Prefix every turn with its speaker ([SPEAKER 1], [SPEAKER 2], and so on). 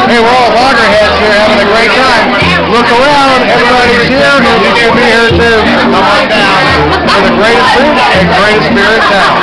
[SPEAKER 1] Hey, we're all LagerheadZ here having a great time. Look around, everybody's here. You should be here too. Come on down for the greatest food and greatest beer in town.